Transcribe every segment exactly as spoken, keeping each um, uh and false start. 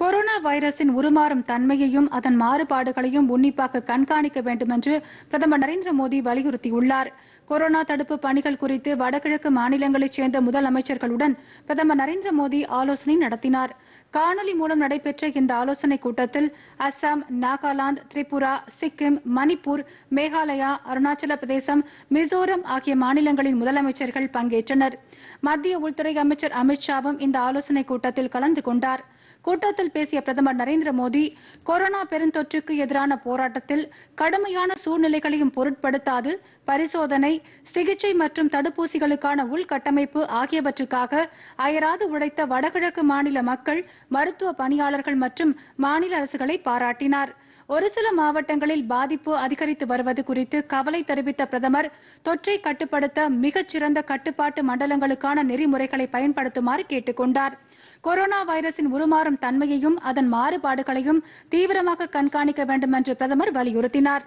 Corona வைரஸின் உருமாறும் தன்மையையும் அதன் மாறுபாடுகளையும் உன்னிப்பாக கண்காணிக்க வேண்டும் என்று பிரதமர் நரேந்திர மோடி வலியுறுத்தியுள்ளார். கொரோனா தடுப்பு பணிகள் குறித்து வடகிழக்கு மாநிலங்களைச் சேர்ந்த முதலமைச்சர்களுடன் பிரதமர் நரேந்திர மோடி ஆலோசனை நடத்தினார். காணொலி மூலம் நடைபெற்ற இந்த ஆலோசனைக் கூட்டத்தில் அஸ்ஸாம், நாகாலாந்து, திரிபுரா, சிக்கிம், மணிப்பூர், மேகாலயா, அருணாச்சல பிரதேசம், மிசோரம் ஆகிய மாநிலங்களின் முதலமைச்சர்கள் பங்கேற்றனர். மத்திய உள்துறை அமைச்சர் அமித் ஷாவும் இந்த ஆலோசனைக் கூட்டத்தில் கலந்து கொண்டார். கூட்டத்தில் பேசிய பிரதமர் நரேந்திர மோடி, கொரோனா பெருந்தொற்றுக்கு எதிரான போராட்டத்தில் கடுமையான சூழ்நிலைகளையும் பொருட்படுத்தாது பரிசோதனை, சிகிச்சை மற்றும் தடுப்பூசிகளுக்கான உள்கட்டமைப்பு ஆகியவற்றுக்காக அயராது உழைத்த வடகிழக்கு மாநில மக்கள், மருத்துவ பணியாளர்கள் மற்றும் மாநில அரசுகளை பாராட்டினார். ஒரு சில மாவட்டங்களில் பாதிப்பு அதிகரித்து வருவது குறித்து கவலை தெரிவித்த பிரதமர், தொற்றை கட்டுப்படுத்த மிகச்சிறந்த கட்டுப்பாட்டு மண்டலங்களுக்கான நெறிமுறைகளை பயன்படுத்துமாறு கேட்டுக் கொண்டார். கொரோனா வைரஸின் உருமாறும் தன்மையையும் அதன் மாறுபாடுகளையும் தீவிரமாக கண்காணிக்க வேண்டும் என்று பிரதமர் வலியுறுத்தினார்.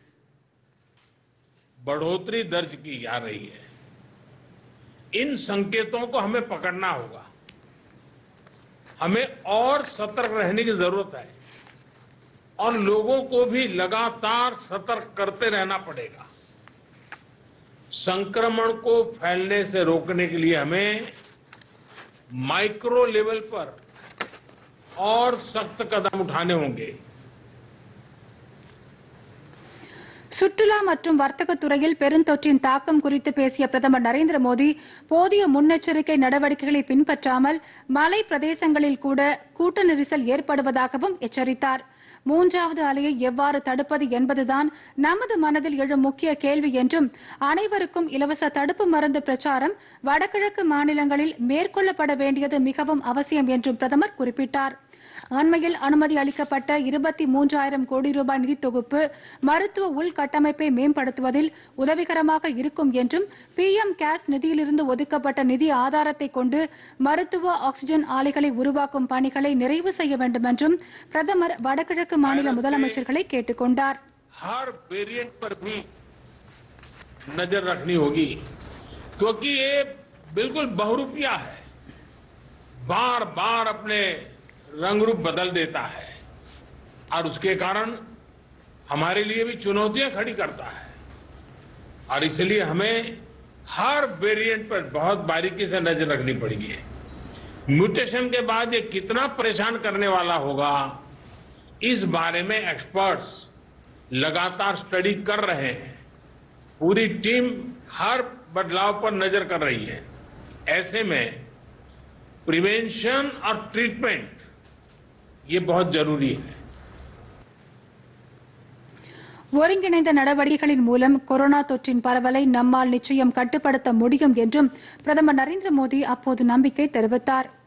बढ़ोतरी दर्ज की जा रही है, इन संकेतों को हमें पकड़ना होगा. हमें और सतर्क रहने की जरूरत है और लोगों को भी लगातार सतर्क करते रहना पड़ेगा. संक्रमण को फैलने से रोकने के लिए हमें माइक्रो लेवल पर और सख्त कदम उठाने होंगे. சுற்றுலா மற்றும் வர்த்தக துறையில் பெருந்தொற்றின் தாக்கம் குறித்து பேசிய பிரதமர் நரேந்திர மோடி, போதிய முன்னெச்சரிக்கை நடவடிக்கைகளை பின்பற்றாமல் மலை பிரதேசங்களில் கூட கூட்ட நெரிசல் ஏற்படுவதாகவும் எச்சரித்தார். மூன்றாவது அலையை எவ்வாறு தடுப்பது என்பதுதான் நமது மனதில் எழும் முக்கிய கேள்வி என்றும், அனைவருக்கும் இலவச தடுப்பு மருந்து பிரச்சாரம் வடகிழக்கு மாநிலங்களில் மேற்கொள்ளப்பட வேண்டியது மிகவும் அவசியம் என்றும் பிரதமர் குறிப்பிட்டார். அண்மையில் அனுமதி அளிக்கப்பட்ட இருபத்தி மூன்றாயிரம் கோடி ரூபாய் நிதி தொகுப்பு மருத்துவ உள்கட்டமைப்பை மேம்படுத்துவதில் உதவிகரமாக இருக்கும் என்றும், பி எம் கேர்ஸ் நிதியிலிருந்து ஒதுக்கப்பட்ட நிதி ஆதாரத்தை கொண்டு மருத்துவ ஆக்ஸிஜன் ஆலைகளை உருவாக்கும் பணிகளை நிறைவு செய்ய வேண்டும் என்றும் பிரதமர் வடகிழக்கு மாநில முதலமைச்சர்களை கேட்டுக் கொண்டார். हर वेरिएंट पर भी नजर रखनी होगी, क्योंकि ये बिल्कुल बहुरूपिया है, बार बार अपने रंग रूप बदल देता है और उसके कारण हमारे लिए भी चुनौतियां खड़ी करता है. और इसलिए हमें हर वेरिएंट पर बहुत बारीकी से नजर रखनी पड़ेगी. म्यूटेशन के बाद ये कितना परेशान करने वाला होगा, इस बारे में एक्सपर्ट्स लगातार स्टडी कर रहे हैं. पूरी टीम हर बदलाव पर नजर कर रही है. ऐसे में प्रिवेंशन और ट्रीटमेंट ये बहुत जरूरी है. ஒருங்கிணைந்த நடவடிக்கைகளின் மூலம் கொரோனா தொற்றின் பரவலை நம்மால் நிச்சயம் கட்டுப்படுத்த முடியும் என்றும் பிரதமர் நரேந்திர மோடி அப்போது நம்பிக்கை தெரிவித்தார்.